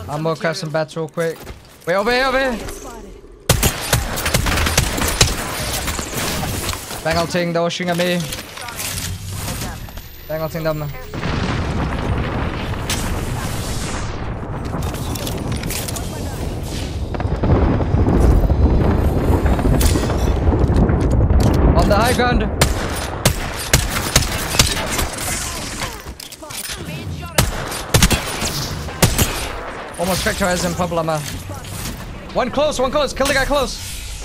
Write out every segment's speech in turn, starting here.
I'm gonna craft some bats real quick. Wait, over here, over here. Bang ulting, they're shooting at me. Bang ulting them. On the high ground. Almost Spectre in purple armor. One close, kill the guy close.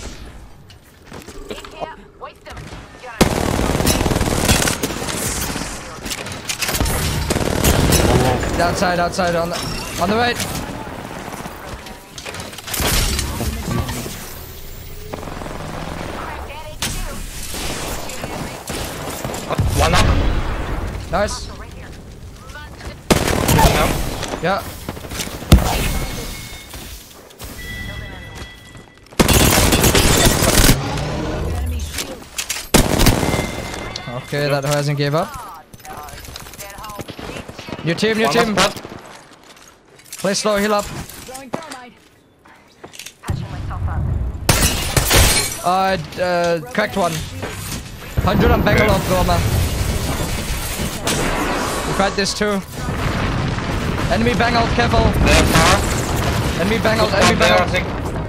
Outside, on the right. One up. Nice. Yeah. Okay, that hasn't gave up. New team. Play slow, heal up. Cracked one. 100 on Bangalore, Goma. We fight this too. Enemy bang out, careful. Enemy bang out, enemy bang out.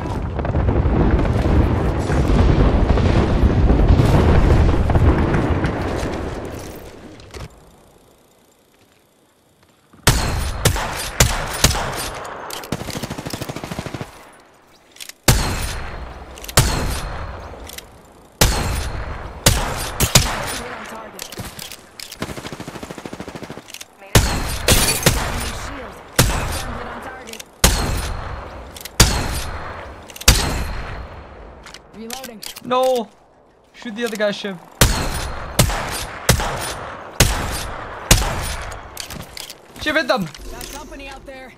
Reloading. No! Shoot the other guy's ship. Ship hit them! Got company out there.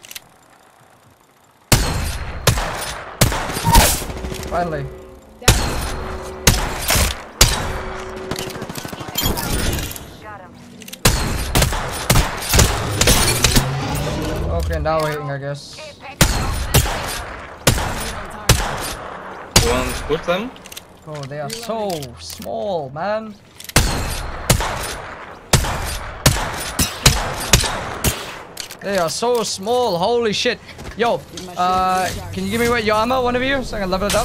Finally. Okay, now we're hitting, I guess. You want to push them? Oh, they are so small, man. They are so small, holy shit. Yo, can you give me your armor, one of you, so I can level it up?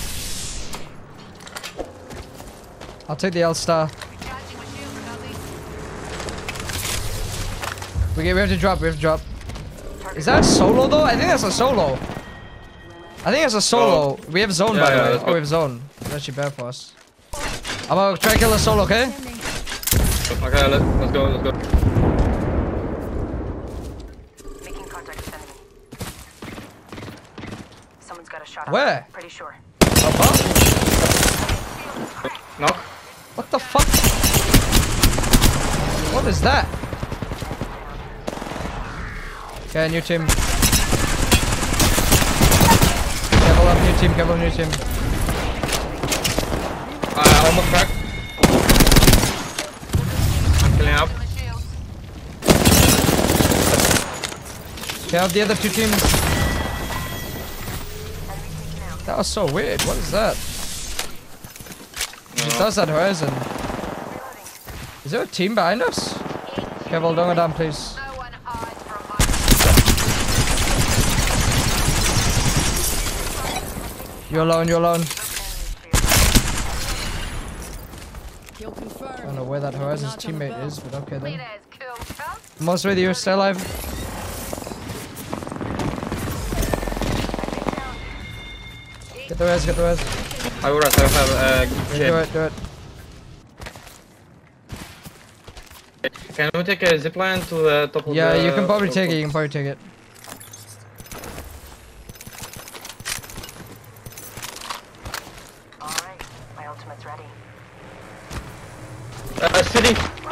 I'll take the L-Star. We have to drop, Is that solo though? I think that's a solo. Oh. We have zone by the way. let's Oh, go. we have zone. It's actually bad for us. I'm gonna try to kill a solo, okay? Okay, let's go. Making contact with enemy. Someone's got a shot. Where? Pretty sure. Above? Knock. What the fuck? What is that? Okay, new team. Careful up, new team. Almost cracked. Killing up. Okay, I have the other two teams. That was so weird. What is that? It does that horizon. Is there a team behind us? Careful, don't go down, please. You're alone. Kill confirmed. I don't know where that Horizon's teammate is, but okay then. Leaders, cool. Most with you, stay alive. Get the res. I will rest. I have Do it. Can we take a zipline to the top of the... Yeah, you can probably take it. Alright, my ultimate's ready. City.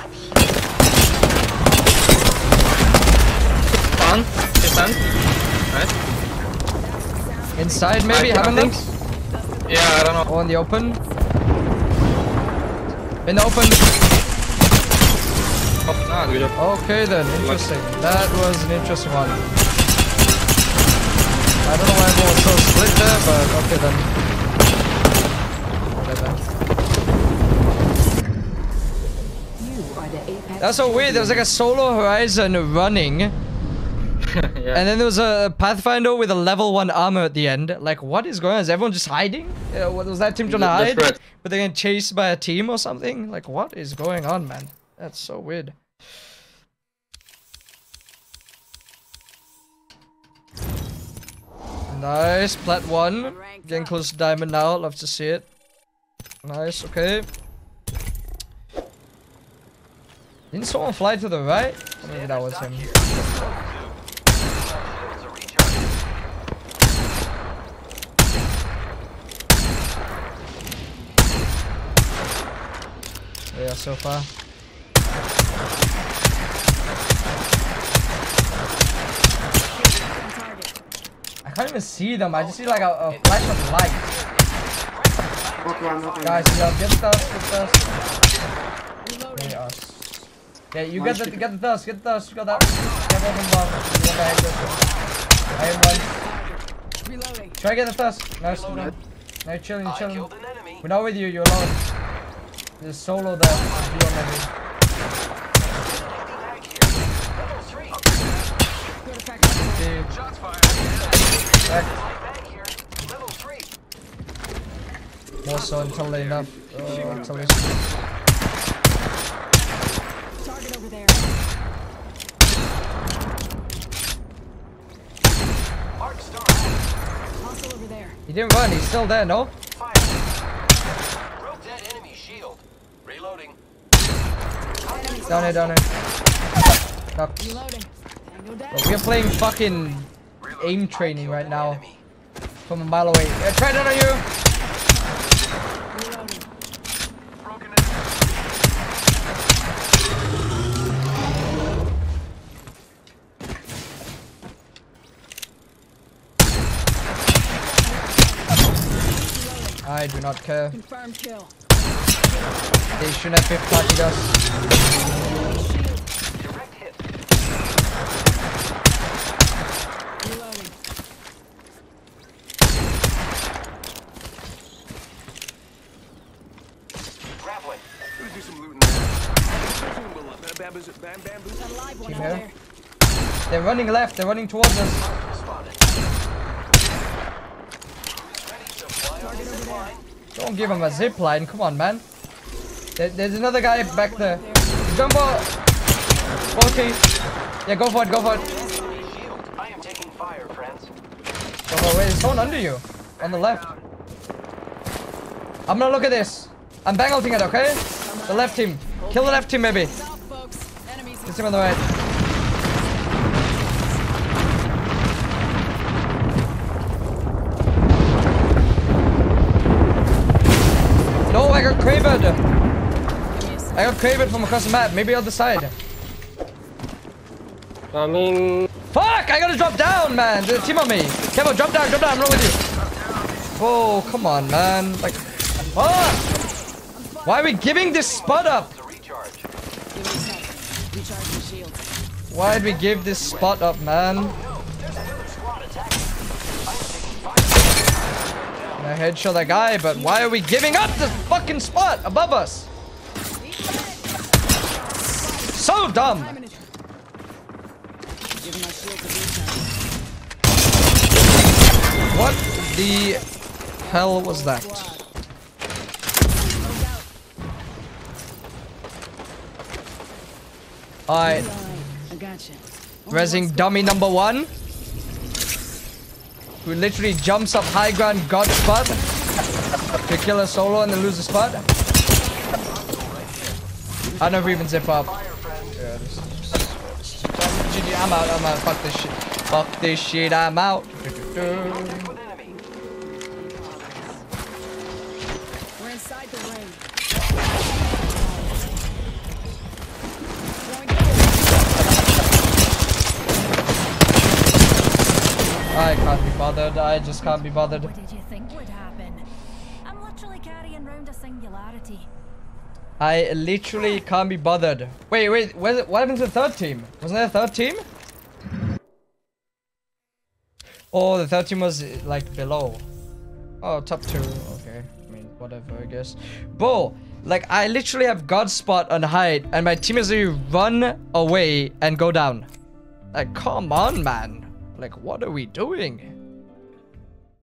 Stun. Nice. Inside maybe, haven't think. they? Yeah, I don't know. Or in the open? In the open. Oh, nah, good job. Okay then, interesting. That was an interesting one. I don't know why everyone was so split there, but okay then. Whatever. That's so weird. There was like a Solo Horizon running, Yeah. and then there was a Pathfinder with a level 1 armor at the end. Like, what is going on? Is everyone just hiding? Was that team trying to hide? Right. But they're getting chased by a team or something? Like, what is going on, man? That's so weird. Nice, plat 1. Getting close to diamond now. Love to see it. Nice, okay. Didn't someone fly to the right? Or maybe that was him. Yeah, so far. I can't even see them. I just see like a flash of light. Guys, get stuff. Hey, us. Yeah, you get the dust. Get the dust. You got that. Get both of them. I am one. Reloading. Try to get the dust. Nice. No, you're chilling. You're chilling. We're not with you. You're alone. There's Solo there. Be on maybe. Back. More so until they enough. Until they... Target over there. Hostile over there. He didn't run. He's still there. No. Broke that enemy shield. Reloading. Down here. Down here. Knocked. Reloading. Tango down. We're playing fucking aim training right now. From a mile away. Yeah, try down on you. Reloading. I do not care. Confirmed kill. They shouldn't have 5th party us. Direct hit. Reloading. Grappling. Gonna do some looting there. Bamboos, bamboos. Got a live one Keep out here. there. They're running left. They're running towards us. Spotted. Ready to fly on the zip line. Don't give him a zip line. Come on, man. There's another guy back there. Jump on. Okay. Yeah, go for it. Go for it. Enemy shield. I am taking fire, friends. Go for it. Wait, there's someone under you. On the left. I'm gonna look at this. I'm bang ulting it, okay? The left team. Kill the left team, maybe. South, folks. Enemies. This team on the right. No, I got Craven. I got Craven from across the map. Maybe other side. I mean, Fuck! I gotta drop down, man. There's a team on me. Kevo, drop down. I'm wrong with you. Oh, come on, man. Like, fuck! Why are we giving this spot up? To recharge. Give me a second. Recharge the shield. Why did we give this spot up, man? No, there's another squad attacking. I am taking fire. I headshot that guy, but why are we giving up this fucking spot above us? So dumb! Giving my shield to recharge. What the hell was that? Alright, I gotcha. resing dummy number 1. Who literally jumps up high ground god spot to kill a Solo and then lose the spot. I never even zip up. Yeah, this is just GG, I'm out, fuck this shit. Fuck this shit, I'm out. With enemy. We're inside the ring. I can't be bothered, I just can't be bothered. What did you think would happen? I'm literally carrying round a singularity. I literally can't be bothered. Wait, what happened to the third team? Wasn't there a third team? Oh, the third team was like below. Oh, top 2. Okay. I mean, whatever, I guess. Bro, like I literally have God spot on height and my team is literally run away and go down. Like, come on, man. Like, what are we doing?